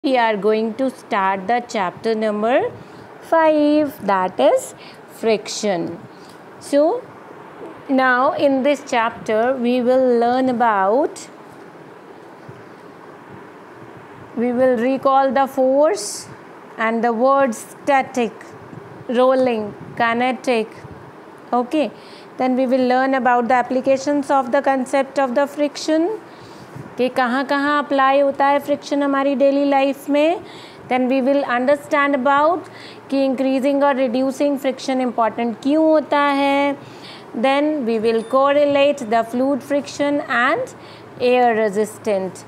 we are going to start the chapter number 5, that is friction. So now in this chapter we will recall the force and the words static, rolling, kinetic. Okay, then we will learn about the applications of the concept of the friction, कि कहाँ कहाँ apply होता है friction हमारी daily life में. Then we will understand about कि increasing और reducing friction important क्यों होता है. Then we will correlate the fluid friction and air resistance.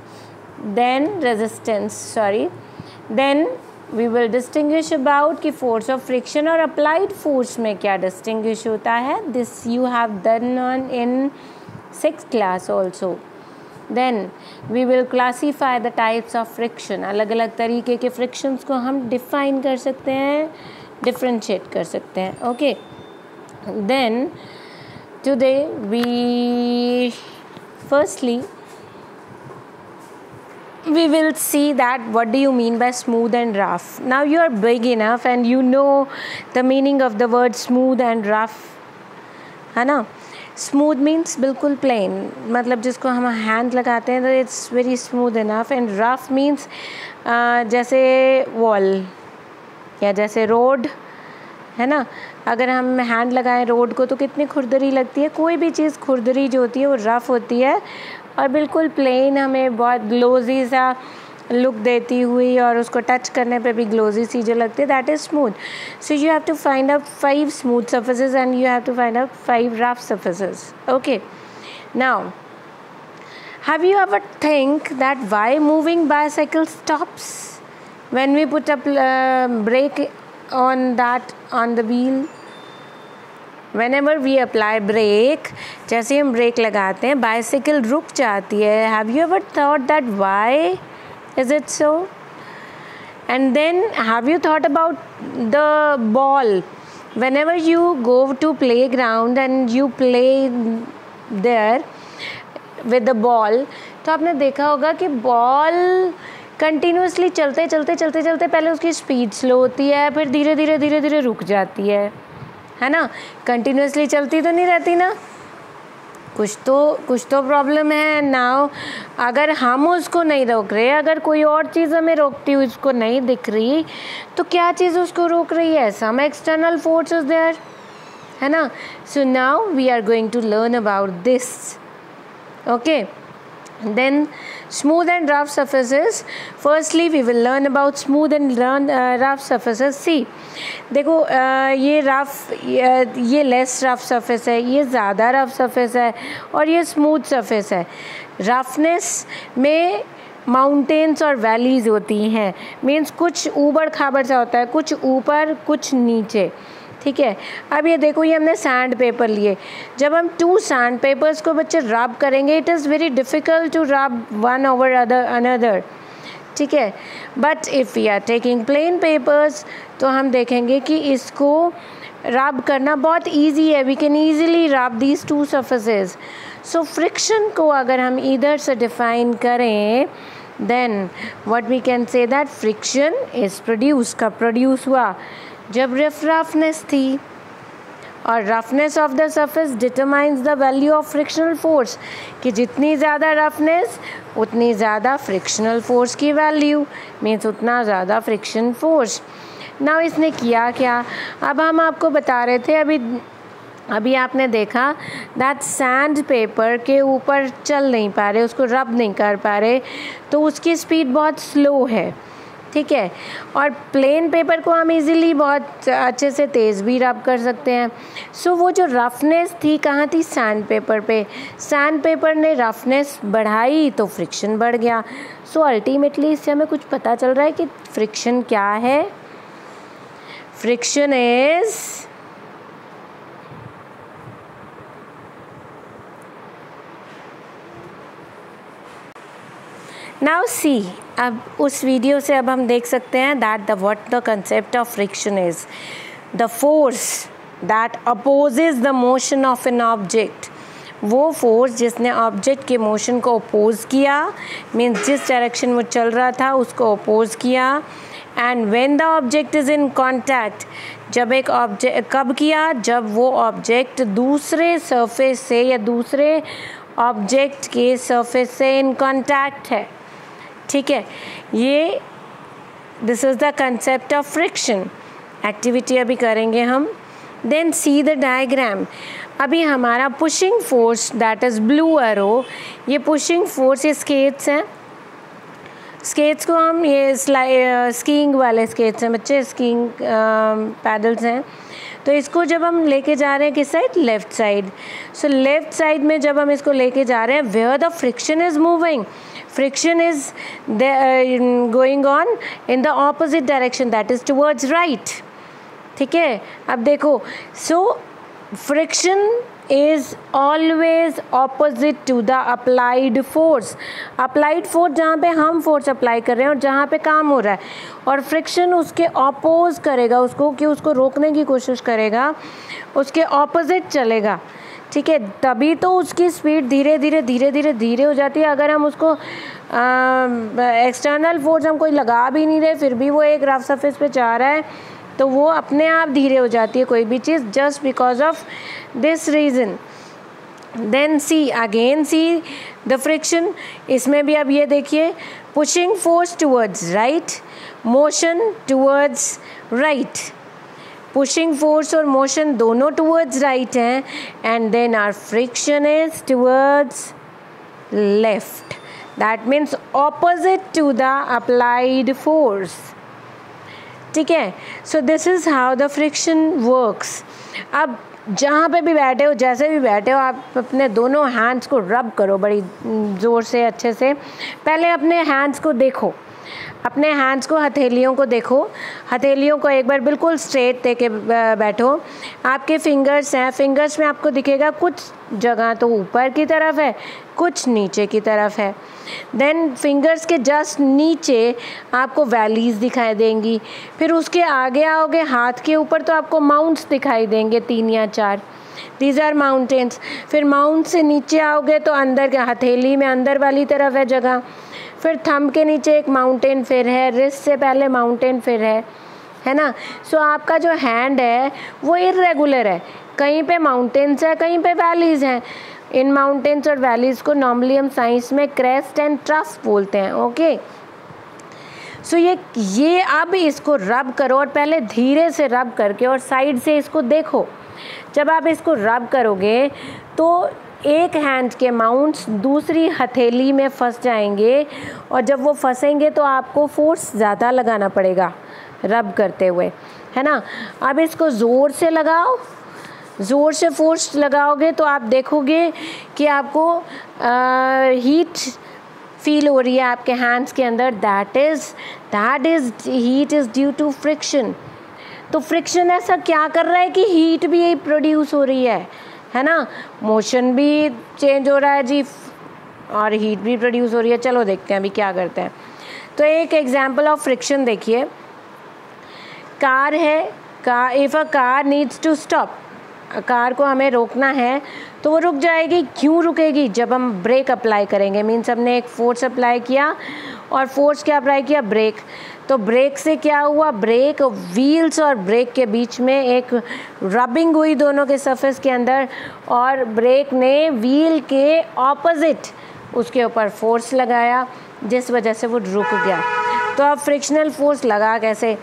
Then we will distinguish about कि फोर्स ऑफ फ्रिक्शन और अप्लाइड फोर्स में क्या डिस्टिंग्विश होता है. This you have done in 6th class also. Then we will classify the types of friction. अलग अलग तरीके के frictions को हम define कर सकते हैं, differentiate कर सकते हैं. Okay. Then today we will see that what do you mean by smooth and rough. Now you are big enough and you know the meaning of the word smooth and rough, है ना. Smooth means बिल्कुल plane, मतलब जिसको हम hand लगाते हैं तो it's very smooth enough. And rough means जैसे वॉल या जैसे रोड है ना. अगर हम हैंड लगाएं रोड को तो कितनी खुरदरी लगती है. कोई भी चीज़ खुरदरी जो होती है वो रफ़ होती है और बिल्कुल प्लेन हमें बहुत ग्लोजी सा लुक देती हुई और उसको टच करने पे भी ग्लोजी सी जो लगती है, that is smooth. So you have to find out 5 smooth surfaces and you have to find out 5 rough surfaces. Okay, now have you ever think that why moving bicycle stops when we put a brake on the wheel? Whenever we apply brake, जैसे हम break लगाते हैं bicycle रुक जाती है. Have you ever thought that why is it so? And then have you thought about the ball? Whenever you go to playground and you play there with the ball, तो आपने देखा होगा कि बॉल कंटिन्यूसली चलते पहले उसकी speed slow होती है, फिर धीरे धीरे रुक जाती है ना. कंटिन्यूसली चलती तो नहीं रहती ना, कुछ तो प्रॉब्लम है. नाउ अगर हम उसको नहीं रोक रहे, अगर कोई और चीज़ हमें रोकती हुई उसको नहीं दिख रही, तो क्या चीज़ उसको रोक रही है? Some external force is there, है ना. So now we are going to learn about this. Okay, then smooth and rough surfaces. Firstly we will learn about smooth and rough surfaces. See, देखो ये ये less rough surface है, ये ज़्यादा rough surface है और ये smooth surface है. roughness में माउंटेन्स और वैलीज होती हैं, मीन्स कुछ ऊबड़ खाबड़ सा होता है, कुछ ऊपर कुछ नीचे. ठीक है. अब ये देखो, ये हमने सैंड पेपर लिए. जब हम 2 सैंड पेपर्स को बच्चे रब करेंगे, it is very difficult to rub one over another. ठीक है. But if we are taking plain papers तो हम देखेंगे कि इसको रब करना बहुत ईजी है. We can easily rub these 2 surfaces. So friction को अगर हम इधर से डिफ़ाइन करें, then what we can say that friction is produce. कब प्रोड्यूस हुआ? जब रफनेस थी. और roughness of the surface determines the value of frictional force, कि जितनी ज़्यादा रफनेस उतनी ज़्यादा फ्रिक्शनल फोर्स की वैल्यू, मीन्स उतना ज़्यादा फ्रिक्शन फोर्स. नाउ इसने किया क्या? अब हम आपको बता रहे थे, अभी आपने देखा दैट सैंड पेपर के ऊपर चल नहीं पा रहे, उसको रब नहीं कर पा रहे, तो उसकी स्पीड बहुत स्लो है. ठीक है. और प्लेन पेपर को हम इजीली बहुत अच्छे से तेज़ भी रब कर सकते हैं. सो वो जो रफनेस थी कहाँ थी? सैंड पेपर पे. सैंड पेपर ने रफनेस बढ़ाई तो फ्रिक्शन बढ़ गया. सो अल्टीमेटली इससे हमें कुछ पता चल रहा है कि फ्रिक्शन क्या है. Friction is now see. अब उस वीडियो से अब हम देख सकते हैं that what the concept of friction is the force that opposes the motion of an object वो फोर्स जिसने ऑब्जेक्ट के मोशन को अपोज किया, मीन्स जिस डायरेक्शन वो चल रहा था उसको अपोज किया। And when the object is in contact, जब एक ऑब्जेक्ट कब किया, जब वो ऑब्जेक्ट दूसरे सरफेस से या दूसरे ऑब्जेक्ट के सरफेस से इन कॉन्टैक्ट है। ठीक है, ये this is the concept of friction. Activity अभी करेंगे हम। Then see the diagram. अभी हमारा pushing force that is blue arrow, ये पुशिंग फोर्स, ये स्केट्स हैं। स्केट्स को हम ये स्कीइंग वाले स्केट्स हैं बच्चे, स्कीइंग पैडल्स हैं। तो इसको जब हम लेके जा रहे हैं किस side, left side. So left side में जब हम इसको लेके जा रहे हैं, where the friction is moving, friction is going on in the opposite direction, that is towards right. ठीक है, अब देखो, so friction is always opposite to the applied force. Applied force जहाँ पे हम फोर्स अप्लाई कर रहे हैं और जहाँ पे काम हो रहा है, और फ्रिक्शन उसके ऑपोज करेगा उसको, कि उसको रोकने की कोशिश करेगा, उसके ऑपोजिट चलेगा। ठीक है, तभी तो उसकी स्पीड धीरे धीरे हो जाती है। अगर हम उसको एक्सटर्नल फोर्स हम कोई लगा भी नहीं रहे, फिर भी वो एक रफ सरफेस पे जा रहा है, तो वो अपने आप धीरे हो जाती है कोई भी चीज़, just because of this reason. Then see again, see the friction. इसमें भी अब ये देखिए, pushing force towards right, motion towards right. Pushing force और मोशन दोनों टुवर्ड्स राइट हैं, and then our friction is towards left, that means opposite to the applied force. ठीक है, so this is how the friction works. अब जहाँ पे भी बैठे हो, जैसे भी बैठे हो, आप अपने दोनों हैंड्स को रब करो बड़ी ज़ोर से, अच्छे से। पहले अपने हैंड्स को देखो, अपने हैंड्स को, हथेलियों को देखो। हथेलियों को एक बार बिल्कुल स्ट्रेट दे के बैठो। आपके फिंगर्स हैं, फिंगर्स में आपको दिखेगा कुछ जगह तो ऊपर की तरफ है, कुछ नीचे की तरफ है। देन फिंगर्स के जस्ट नीचे आपको वैलीज़ दिखाई देंगी। फिर उसके आगे आओगे हाथ के ऊपर तो आपको माउंट्स दिखाई देंगे, 3 या 4, दीज आर माउंटेन्स। फिर माउंट से नीचे आओगे तो अंदर के हथेली में अंदर वाली तरफ है जगह। फिर थंब के नीचे एक माउंटेन फिर है, रिस्ट से पहले माउंटेन फिर है ना। सो आपका जो हैंड है वो इर्रेगुलर है, कहीं पे माउंटेन्स है, कहीं पे वैलीज़ हैं। इन माउंटेन्स और वैलीज़ को नॉर्मली हम साइंस में क्रेस्ट एंड ट्रफ बोलते हैं। ओके, सो ये अब इसको रब करो, और पहले धीरे से रब करके और साइड से इसको देखो। जब आप इसको रब करोगे तो एक हैंड के माउंट्स दूसरी हथेली में फंस जाएंगे, और जब वो फंसेंगे तो आपको फोर्स ज़्यादा लगाना पड़ेगा रब करते हुए, है ना। अब इसको ज़ोर से लगाओ, ज़ोर से फोर्स लगाओगे तो आप देखोगे कि आपको हीट फील हो रही है आपके हैंड्स के अंदर। That is heat is due to friction. तो फ्रिक्शन ऐसा क्या कर रहा है कि हीट भी प्रोड्यूस हो रही है ना। मोशन भी चेंज हो रहा है जी, और हीट भी प्रोड्यूस हो रही है। चलो देखते हैं अभी क्या करते हैं। तो एक एग्जांपल ऑफ फ्रिक्शन देखिए, कार है, if a car needs to stop, car को हमें रोकना है तो वो रुक जाएगी। क्यों रुकेगी? जब हम ब्रेक अप्लाई करेंगे, मीन्स हमने एक फोर्स अप्लाई किया, और फोर्स क्या अप्लाई किया? ब्रेक। तो ब्रेक से क्या हुआ? ब्रेक व्हील्स और ब्रेक के बीच में एक रबिंग हुई दोनों के सरफेस के अंदर, और ब्रेक ने व्हील के ऑपोजिट उसके ऊपर फोर्स लगाया, जिस वजह से वो रुक गया। तो अब फ्रिक्शनल फोर्स लगा कैसे?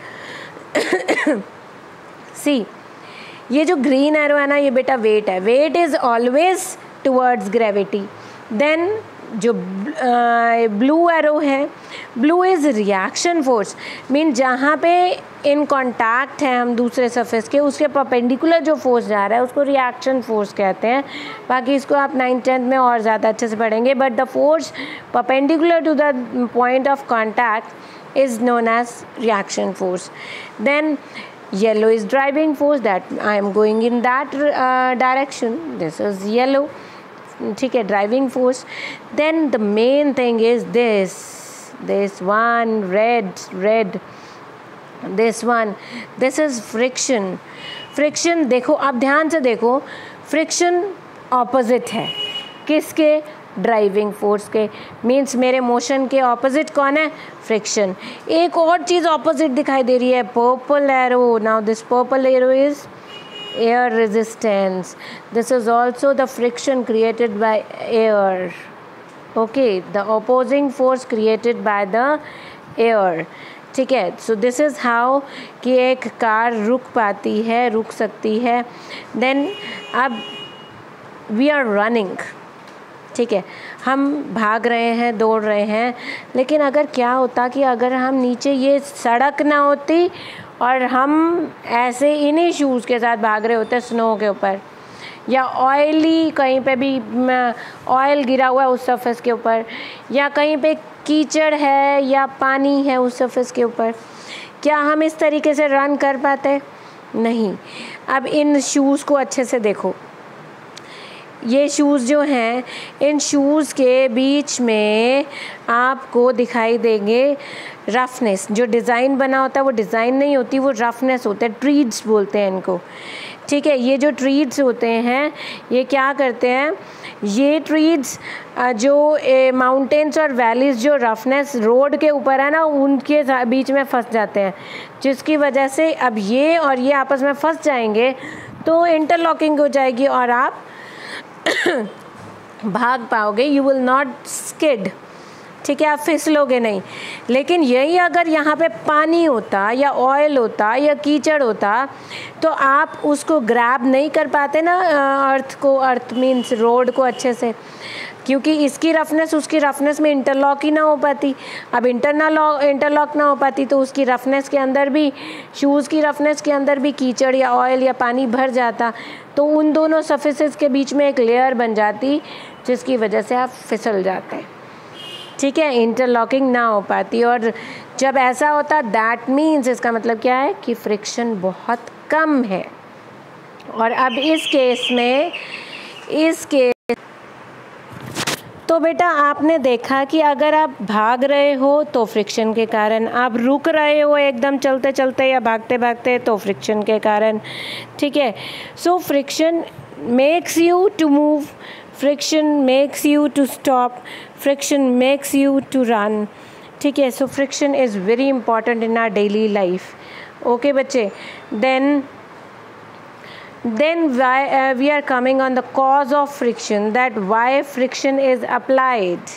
सी, ये जो ग्रीन एरो है ना, ये बेटा वेट है। Weight is always towards gravity. Then जो ब्लू एरो है, blue is reaction force, mean जहाँ पे इन कांटेक्ट है हम दूसरे सरफेस के, उसके परपेंडिकुलर जो फोर्स जा रहा है उसको रिएक्शन फोर्स कहते हैं। बाकी इसको आप 9th-10th में और ज़्यादा अच्छे से पढ़ेंगे। But the force perpendicular to the point of contact is known as reaction force. Then yellow is driving force, that I am going in that direction, this is yellow, ठीक है, driving force. Then the main thing is this one red, this one, this is friction. देखो, अब ध्यान से देखो, friction opposite है, किसके? Driving force के। मीन्स मेरे मोशन के ऑपोजिट कौन है? फ्रिक्शन। एक और चीज़ ऑपोजिट दिखाई दे रही है, purple arrow. Now this purple arrow is air resistance. This is also the friction created by air. Okay, the opposing force created by the air. ठीक है, सो दिस इज़ हाउ कि एक कार रुक पाती है, रुक सकती है। देन अब वी आर रनिंग, ठीक है, हम भाग रहे हैं, दौड़ रहे हैं, लेकिन अगर क्या होता कि अगर हम नीचे ये सड़क ना होती और हम ऐसे इन्हीं शूज़ के साथ भाग रहे होते स्नो के ऊपर, या ऑयली कहीं पे भी ऑयल गिरा हुआ है उस सरफेस के ऊपर, या कहीं पे कीचड़ है या पानी है उस सरफेस के ऊपर, क्या हम इस तरीके से रन कर पाते? नहीं। अब इन शूज़ को अच्छे से देखो, ये शूज़ जो हैं, इन शूज़ के बीच में आपको दिखाई देंगे रफनेस। जो डिज़ाइन बना होता है वो डिज़ाइन नहीं होती, वो रफनेस होता है, ट्रीड्स बोलते हैं इनको। ठीक है, ये जो ट्रीड्स होते हैं ये क्या करते हैं, ये ट्रीड्स जो माउंटेन्स और वैलीज़ जो रफनेस रोड के ऊपर है ना, उनके बीच में फंस जाते हैं, जिसकी वजह से अब ये और ये आपस में फंस जाएंगे तो इंटरलॉकिंग हो जाएगी और आप भाग पाओगे। यू विल नॉट स्किड, ठीक है, आप फिसलोगे नहीं। लेकिन यही अगर यहाँ पे पानी होता या ऑयल होता या कीचड़ होता तो आप उसको ग्रैब नहीं कर पाते ना, अर्थ को, अर्थ मीन्स रोड को अच्छे से, क्योंकि इसकी रफनेस उसकी रफनेस में इंटरलॉक ही ना हो पाती। अब इंटरलॉक ना हो पाती तो उसकी रफनेस के अंदर भी, शूज़ की रफनेस के अंदर भी कीचड़ या ऑयल या पानी भर जाता, तो उन दोनों सरफेसेस के बीच में एक लेयर बन जाती जिसकी वजह से आप फिसल जाते। ठीक है, इंटरलॉकिंग ना हो पाती। और जब ऐसा होता दैट मीन्स, इसका मतलब क्या है कि फ्रिक्शन बहुत कम है। और अब इस केस में, तो बेटा आपने देखा कि अगर आप भाग रहे हो तो फ्रिक्शन के कारण, आप रुक रहे हो एकदम चलते चलते या भागते भागते तो फ्रिक्शन के कारण। ठीक है, so friction makes you to move, friction makes you to stop, friction makes you to run. ठीक है, so friction is very important in our daily life. Okay बच्चे, then we are coming on the cause of friction, that why friction is applied.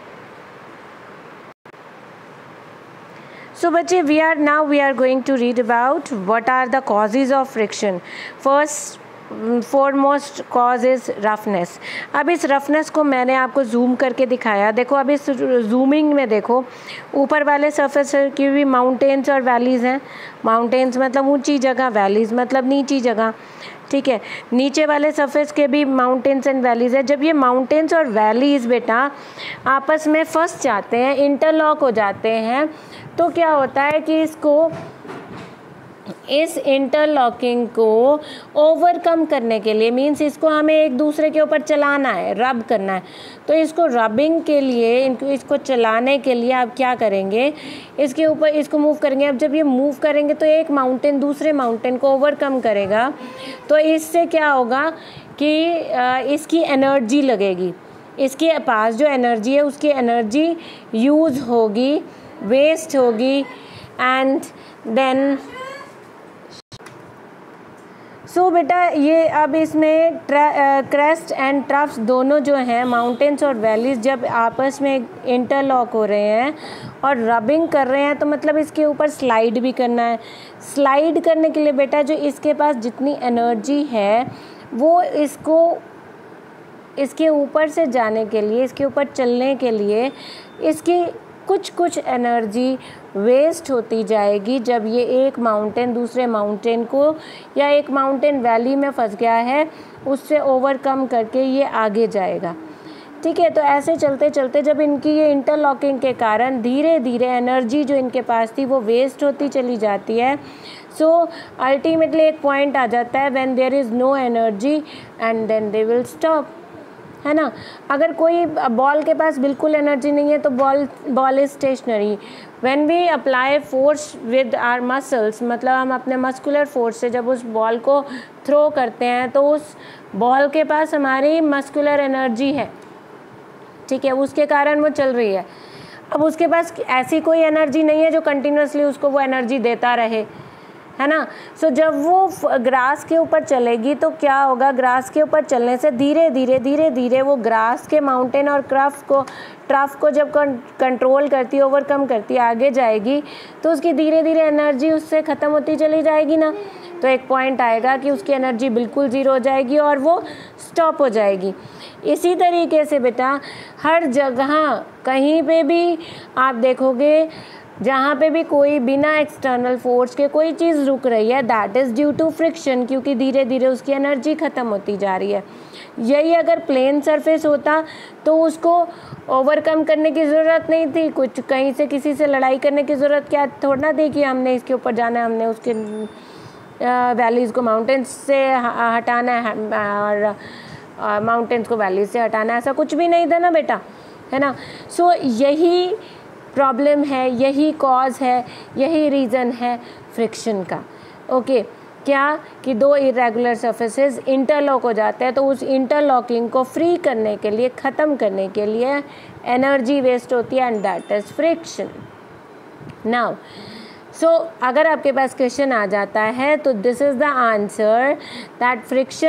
So बच्चे, we are going to read about what are the causes of friction. First foremost cause is roughness. अब इस roughness को मैंने आपको zoom करके दिखाया। देखो अब इस जूमिंग में देखो, ऊपर वाले सरफेस की भी माउंटेन्स और वैलीज़ हैं। माउंटेन्स मतलब ऊंची जगह, वैलीज़ मतलब नीची जगह। ठीक है, नीचे वाले सरफेस के भी माउंटेन्स एंड वैलीज़ है। जब ये माउंटेन्स और वैलीज़ बेटा आपस में फंस जाते हैं, इंटरलॉक हो जाते हैं, तो क्या होता है कि इस इंटरलॉकिंग को ओवरकम करने के लिए, मीन्स इसको हमें एक दूसरे के ऊपर चलाना है, रब करना है, तो इसको रबिंग के लिए, इसको चलाने के लिए आप क्या करेंगे, इसके ऊपर इसको मूव करेंगे। अब जब ये मूव करेंगे तो एक माउंटेन दूसरे माउंटेन को ओवरकम करेगा, तो इससे क्या होगा कि इसकी एनर्जी लगेगी, इसके पास जो एनर्जी है उसकी एनर्जी यूज़ होगी, वेस्ट होगी, एंड देन सो बेटा ये अब इसमें क्रेस्ट एंड ट्रफ्स दोनों जो हैं, माउंटेन्स और वैलीज़, जब आपस में इंटरलॉक हो रहे हैं और रबिंग कर रहे हैं, तो मतलब इसके ऊपर स्लाइड भी करना है। स्लाइड करने के लिए बेटा जो इसके पास जितनी एनर्जी है वो इसको इसके ऊपर से जाने के लिए, इसके ऊपर चलने के लिए इसकी कुछ एनर्जी वेस्ट होती जाएगी। जब ये एक माउंटेन दूसरे माउंटेन को या एक माउंटेन वैली में फंस गया है उससे ओवरकम करके ये आगे जाएगा। ठीक है, तो ऐसे चलते चलते जब इनकी ये इंटरलॉकिंग के कारण धीरे धीरे एनर्जी जो इनके पास थी वो वेस्ट होती चली जाती है। सो अल्टीमेटली एक पॉइंट आ जाता है when there is no energy and then they will stop, है ना। अगर कोई बॉल के पास बिल्कुल एनर्जी नहीं है तो ball is stationary. When we apply force with our muscles, मतलब हम अपने मस्कुलर फोर्स से जब उस बॉल को थ्रो करते हैं तो उस बॉल के पास हमारी मस्कुलर एनर्जी है, ठीक है, उसके कारण वो चल रही है। अब उसके पास ऐसी कोई एनर्जी नहीं है जो कंटिन्यूसली उसको वो एनर्जी देता रहे, है ना। सो जब वो ग्रास के ऊपर चलेगी तो क्या होगा, ग्रास के ऊपर चलने से धीरे धीरे वो ग्रास के माउंटेन और ट्रफ को जब कंट्रोल करती है, ओवरकम करती है, आगे जाएगी, तो उसकी धीरे धीरे एनर्जी उससे ख़त्म होती चली जाएगी ना। तो एक पॉइंट आएगा कि उसकी एनर्जी बिल्कुल ज़ीरो हो जाएगी और वो स्टॉप हो जाएगी। इसी तरीके से बेटा हर जगह कहीं पे भी आप देखोगे, जहाँ पे भी कोई बिना एक्सटर्नल फोर्स के कोई चीज़ रुक रही है, that is due to friction, क्योंकि धीरे धीरे उसकी एनर्जी ख़त्म होती जा रही है। यही अगर प्लेन सरफेस होता तो उसको ओवरकम करने की ज़रूरत नहीं थी, कुछ कहीं से किसी से लड़ाई करने की ज़रूरत क्या थोड़ा ना थी कि हमने इसके ऊपर जाना है, हमने उसके वैलीज़ को माउंटेन्स से हटाना है और माउंटेन्स को वैलीज से हटाना है, ऐसा कुछ भी नहीं था ना बेटा, है ना। सो यही प्रॉब्लम है, यही कॉज है, यही रीज़न है फ्रिक्शन का। ओके, क्या कि दो इरेगुलर सरफेसेस इंटरलॉक हो जाते हैं, तो उस इंटरलॉकिंग को फ्री करने के लिए, ख़त्म करने के लिए एनर्जी वेस्ट होती है, and that is friction. Now so अगर आपके पास क्वेश्चन आ जाता है तो this is the answer, that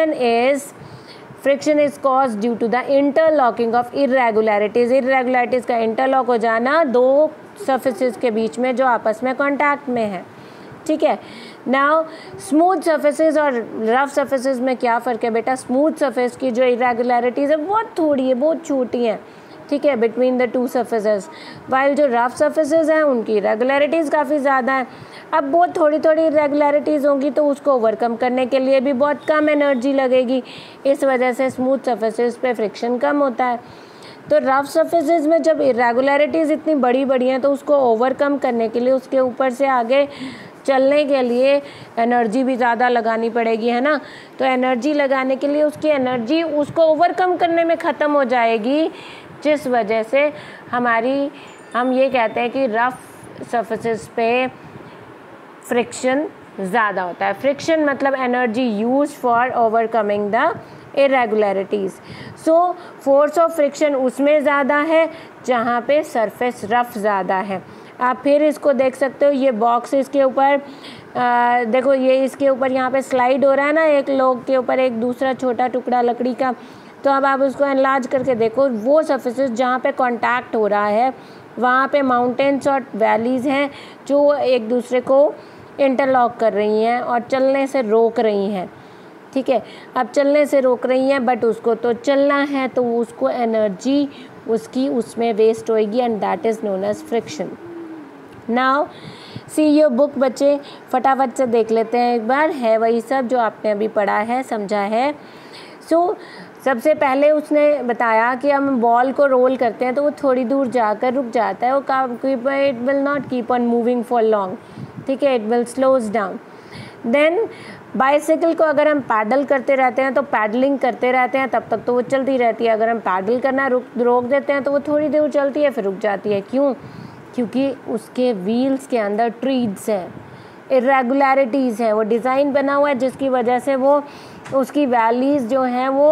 friction is cause due to the interlocking of irregularities. Irregularities का इंटरलॉक हो जाना दो सरफेसेस के बीच में जो आपस में कांटेक्ट में है, ठीक है। नाउ स्मूथ सरफेसेस और रफ सरफेसेस में क्या फ़र्क है बेटा, स्मूथ सरफेस की जो इरेगुलरिटीज़ है बहुत थोड़ी है, बहुत छोटी हैं, ठीक है, between the two surfaces, while जो रफ सरफेसेस हैं उनकी इरेगुलरिटीज़ काफ़ी ज़्यादा है। अब बहुत थोड़ी थोड़ी इरेगुलरिटीज़ होंगी तो उसको ओवरकम करने के लिए भी बहुत कम एनर्जी लगेगी, इस वजह से स्मूथ सरफेसेस पे फ्रिक्शन कम होता है। तो रफ सरफेसेस में जब इरेगुलरिटीज़ इतनी बड़ी बड़ी हैं तो उसको ओवरकम करने के लिए, उसके ऊपर से आगे चलने के लिए एनर्जी भी ज़्यादा लगानी पड़ेगी, है ना। तो एनर्जी लगाने के लिए उसकी एनर्जी उसको ओवरकम करने में ख़त्म हो जाएगी, जिस वजह से हम ये कहते हैं कि रफ सरफेसेस पे फ्रिक्शन ज़्यादा होता है। फ्रिक्शन मतलब energy use for overcoming the irregularities. So force of friction उसमें ज़्यादा है जहाँ पे सरफेस रफ ज़्यादा है। आप फिर इसको देख सकते हो, ये बॉक्स इसके ऊपर देखो, ये इसके ऊपर यहाँ पे स्लाइड हो रहा है ना, एक लोग के ऊपर एक दूसरा छोटा टुकड़ा लकड़ी का। तो अब आप उसको एनलार्ज करके देखो, वो सरफेसेस जहाँ पे कांटेक्ट हो रहा है वहाँ पे माउंटेन्स और वैलीज़ हैं जो एक दूसरे को इंटरलॉक कर रही हैं और चलने से रोक रही हैं, ठीक है। अब चलने से रोक रही हैं बट उसको तो चलना है, तो उसको एनर्जी उसकी उसमें वेस्ट होएगी, and that is known as friction. Now see your book बच्चे, फटाफट से देख लेते हैं एक बार, है वही सब जो आपने अभी पढ़ा है, समझा है। सो सबसे पहले उसने बताया कि हम बॉल को रोल करते हैं तो वो थोड़ी दूर जाकर रुक जाता है, वो it will not keep on moving for long, ठीक है, it will slows down. Then bicycle को अगर हम पैडल करते रहते हैं तो पैडलिंग करते रहते हैं तब तक तो वो चलती रहती है, अगर हम पैडल करना रोक देते हैं तो वो थोड़ी देर चलती है फिर रुक जाती है। क्यों? क्योंकि उसके व्हील्स के अंदर ट्रीड्स हैं, इरेगुलरिटीज़ हैं, वो डिज़ाइन बना हुआ है जिसकी वजह से वो उसकी वैलीज़ जो हैं वो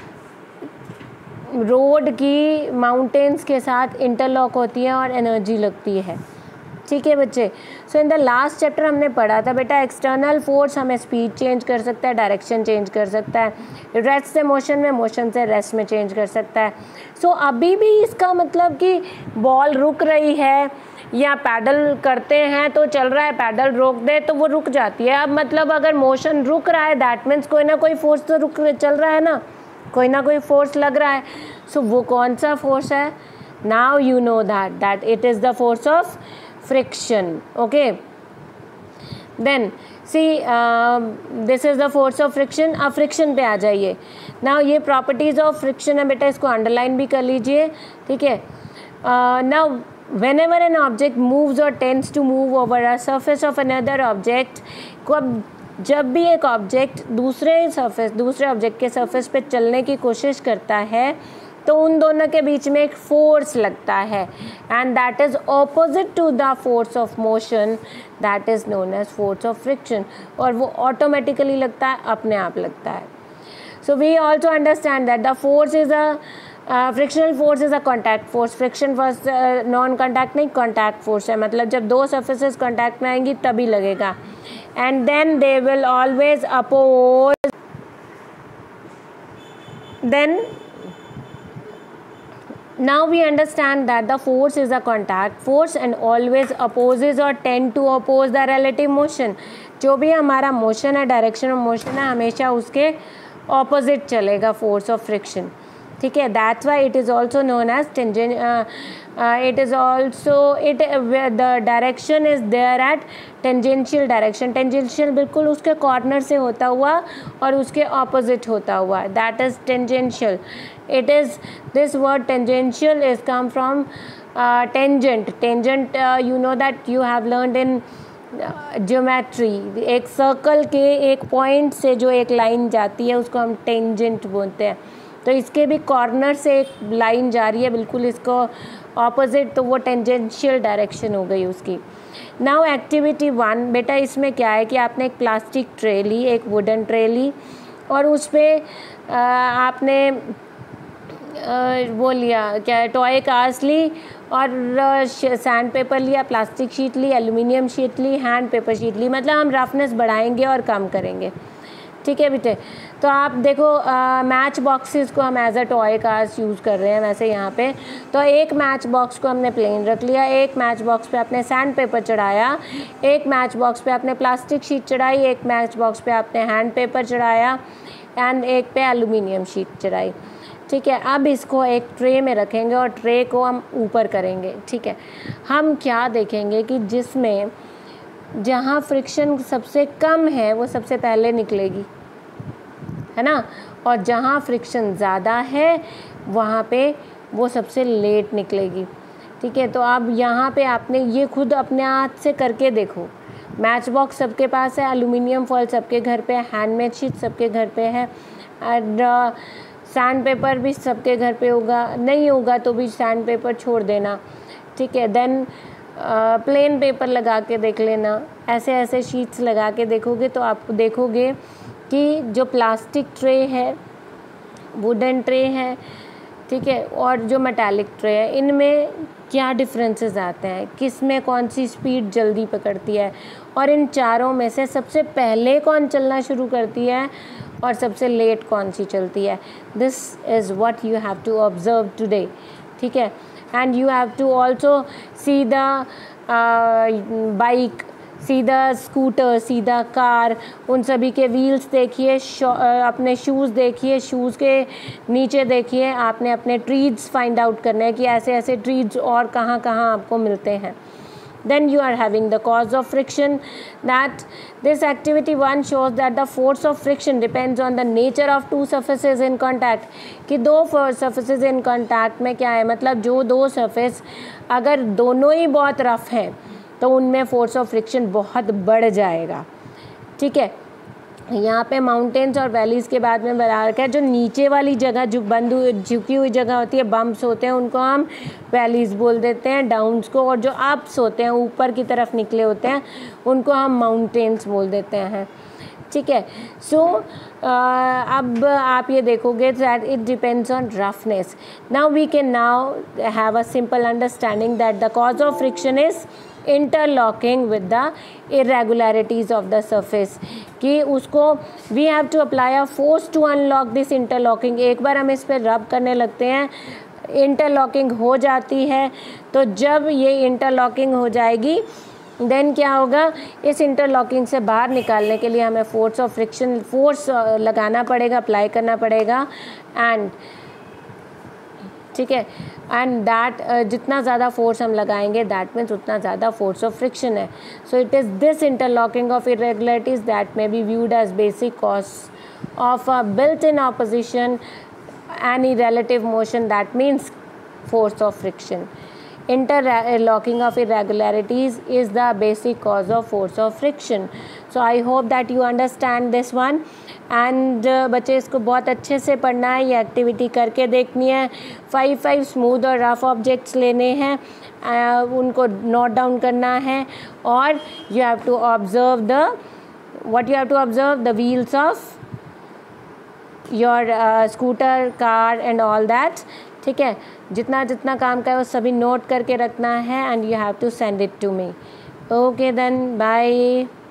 रोड की माउंटेन्स के साथ इंटरलॉक होती है और एनर्जी लगती है, ठीक है बच्चे। So in the last chapter हमने पढ़ा था बेटा, एक्सटर्नल फोर्स हमें स्पीड चेंज कर सकता है, डायरेक्शन चेंज कर सकता है, रेस्ट से मोशन में, मोशन से रेस्ट में चेंज कर सकता है। सो अभी भी इसका मतलब कि बॉल रुक रही है या पैडल करते हैं तो चल रहा है, पैडल रोक दे तो वो रुक जाती है। अब मतलब अगर मोशन रुक रहा है दैट मीन्स कोई ना कोई फोर्स तो चल रहा है ना, कोई ना कोई फोर्स लग रहा है। सो वो कौन सा फोर्स है? Now you know that it is the force of friction. Okay, then see this is the force of friction. अब फ्रिक्शन पे आ जाइए। नाउ ये प्रॉपर्टीज़ ऑफ फ्रिक्शन है बेटा, इसको अंडरलाइन भी कर लीजिए, ठीक है। Now whenever an object moves or tends to move over a surface of another object, जब भी एक ऑब्जेक्ट दूसरे ऑब्जेक्ट के सरफेस पे चलने की कोशिश करता है तो उन दोनों के बीच में एक फोर्स लगता है, and that is opposite to the force of motion, that is known as force of friction. और वो ऑटोमेटिकली लगता है, अपने आप लगता है। So we also understand that the force is frictional force is a contact force, friction force non contact नहीं, contact force है, मतलब जब दो सर्फेसेस कॉन्टैक्ट में आएंगी तभी लगेगा. And then they will always oppose. Then now we understand that the force is a contact force and always opposes or tend to oppose the relative motion. जो भी हमारा मोशन है, डायरेक्शन ऑफ मोशन है, हमेशा उसके opposite चलेगा force of friction. ठीक है, that's why it is also known as tangent. It is also the direction is there at tangential direction. Tangential बिल्कुल उसके कॉर्नर से होता हुआ और उसके ऑपोजिट होता हुआ, that is tangential. It is, this word tangential is come from tangent. Tangent, you know that you have learned in geometry. एक सर्कल के एक पॉइंट से जो एक लाइन जाती है उसको हम टेंजेंट बोलते हैं. तो इसके भी कॉर्नर से एक लाइन जा रही है बिल्कुल इसको ऑपोजिट, तो वो टेंजेंशियल डायरेक्शन हो गई उसकी. नाउ एक्टिविटी 1, बेटा इसमें क्या है कि आपने एक प्लास्टिक ट्रे ली, एक वुडन ट्रे ली, और उस पर आपने वो लिया क्या, टॉय कार्स ली, और सैंड पेपर लिया, प्लास्टिक शीट ली, एल्युमिनियम शीट ली, हैंड पेपर शीट ली. मतलब हम रफनेस बढ़ाएंगे और कम करेंगे. ठीक है बेटे, तो आप देखो मैच बॉक्सेस को हम as a toy cars use कर रहे हैं वैसे यहाँ पे. तो एक मैच बॉक्स को हमने प्लेन रख लिया, एक मैच बॉक्स पे आपने सैंड पेपर चढ़ाया, एक मैच बॉक्स पे आपने प्लास्टिक शीट चढ़ाई, एक मैच बॉक्स पे आपने हैंड पेपर चढ़ाया, एंड एक पे एल्युमिनियम शीट चढ़ाई. ठीक है, अब इसको एक ट्रे में रखेंगे और ट्रे को हम ऊपर करेंगे. ठीक है, हम क्या देखेंगे कि जिसमें जहाँ फ्रिक्शन सबसे कम है वो सबसे पहले निकलेगी, है ना, और जहाँ फ्रिक्शन ज़्यादा है वहाँ पे वो सबसे लेट निकलेगी. ठीक है, तो अब यहाँ पे आपने ये खुद अपने हाथ से करके देखो. मैच बॉक्स सबके पास है, एल्युमिनियम फॉयल सबके घर पे है, हैंडमेड शीट सबके घर पे है, और सैंड पेपर भी सबके घर पे होगा. नहीं होगा तो भी सैंड पेपर छोड़ देना. ठीक है, देन प्लेन पेपर लगा के देख लेना. ऐसे ऐसे शीट्स लगा के देखोगे तो आप देखोगे कि जो प्लास्टिक ट्रे है, वुडन ट्रे है, ठीक है, और जो मेटालिक ट्रे है, इनमें क्या डिफरेंसेस आते हैं, किस में कौन सी स्पीड जल्दी पकड़ती है, और इन चारों में से सबसे पहले कौन चलना शुरू करती है और सबसे लेट कौन सी चलती है. This is what you have to observe today. ठीक है, and you have to also see the bike, see the scooter, see the car, उन सभी के व्हील्स देखिए, अपने शूज़ देखिए, शूज़ के नीचे देखिए. आपने अपने ट्रीज फाइंड आउट करने हैं कि ऐसे ऐसे ट्रीज और कहाँ कहाँ आपको मिलते हैं. Then you are having the cause of friction. That this activity 1 shows that the force of friction depends on the nature of two surfaces in contact. कि दो surfaces in contact में क्या है, मतलब जो दो surface अगर दोनों ही बहुत रफ हैं तो उनमें force of friction बहुत बढ़ जाएगा. ठीक है, यहाँ पे माउंटेन्स और वैलीज़ के बाद में बता रखा है, जो नीचे वाली जगह जो बंद झुकी हुई जगह होती है, बम्प्स होते हैं, उनको हम वैलीज़ बोल देते हैं, डाउन्स को, और जो अप्स होते हैं ऊपर की तरफ निकले होते हैं उनको हम माउंटेन्स बोल देते हैं. ठीक है, सो अब आप ये देखोगे that it depends on roughness. Now we can now have a simple understanding that the cause of friction is interlocking with the irregularities of the surface. कि उसको we have to apply a force to unlock this interlocking. एक बार हम इस पर रब करने लगते हैं, इंटरलॉकिंग हो जाती है, तो जब ये इंटरलॉकिंग हो जाएगी देन क्या होगा, इस इंटरलॉकिंग से बाहर निकालने के लिए हमें फोर्स ऑफ फ्रिक्शन फोर्स लगाना पड़ेगा, अप्लाई करना पड़ेगा. एंड ठीक है, एंड दैट जितना ज़्यादा फोर्स हम लगाएंगे दैट मीन्स उतना ज़्यादा फोर्स ऑफ फ्रिक्शन है. So it is this interlocking of irregularities that may be viewed as basic cause of a built in opposition any relative motion, that means force of friction. Interlocking of irregularities is the basic cause of force of friction. So I hope that you understand this one. And बच्चे इसको बहुत अच्छे से पढ़ना है, ये activity करके देखनी है. 5 स्मूथ और रफ ऑब्जेक्ट्स लेने हैं, उनको नोट डाउन करना है, और you have to observe the wheels of your scooter, car and all that, ठीक है, जितना जितना काम का है वो सभी नोट करके रखना है and you have to send it to me. Okay then, bye.